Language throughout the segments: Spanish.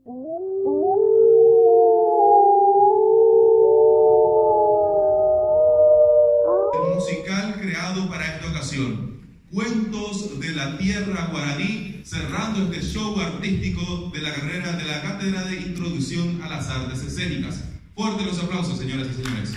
Musical creado para esta ocasión, Cuentos de la Tierra Guaraní, cerrando este show artístico de la carrera de la Cátedra de Introducción a las Artes Escénicas. Fuertes los aplausos, señoras y señores.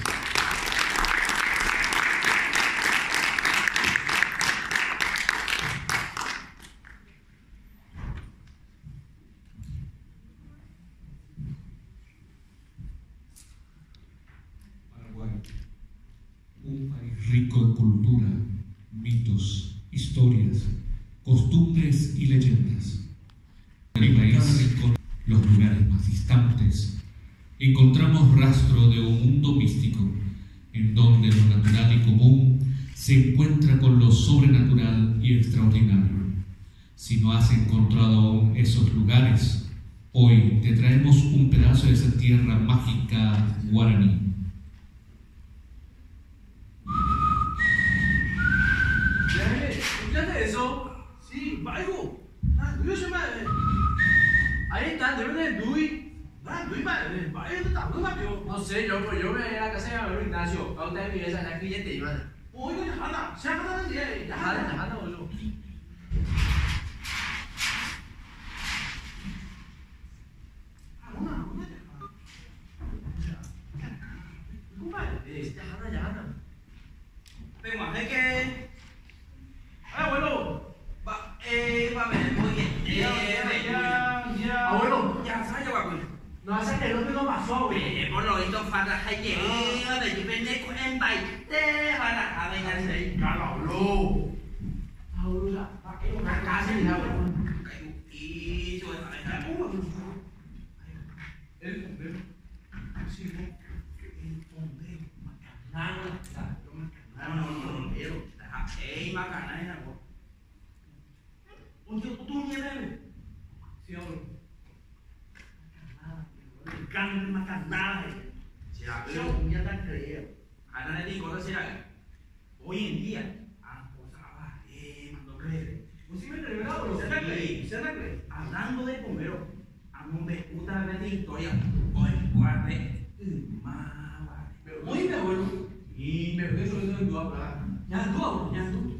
Un país rico en cultura, mitos, historias, costumbres y leyendas. En cada rincón, los lugares más distantes, encontramos rastro de un mundo místico, en donde lo natural y común se encuentra con lo sobrenatural y extraordinario. Si no has encontrado aún esos lugares, hoy te traemos un pedazo de esa tierra mágica guaraní. ¿Escuchaste eso? Sí, algo. Yo se me. Ahí está, debe de Dui. No sé, yo me voy a la casa de mi amigo Ignacio. A usted me viene a la cliente y van. Oye, déjala, se haga la idea. Déjala, boludo. Venga, es que. Abuelo, va a ver, muy bien. Abuelo, ya sabes, güey. No hace que lo que no pasó, güey. Por lo visto, falta gente. De que vende en baile. Para venga, sí. Abuelo, ya. Una casa y la abuelo. Y yo, el bombero. Sí, el bombero. No, pero. Macarena, ¿tú nieves? Sí, hombre. Macarena, macarena. Ya te creo. Ana le digo, hoy en día, mando creer. ¿Vos sí me crees, verdad? ¿Se te cree? Hablando de bombero, a mí me gusta ver la historia. Hoy, guarde. Oye, mi abuelo. Y me eso es tu hablar. Ya tú.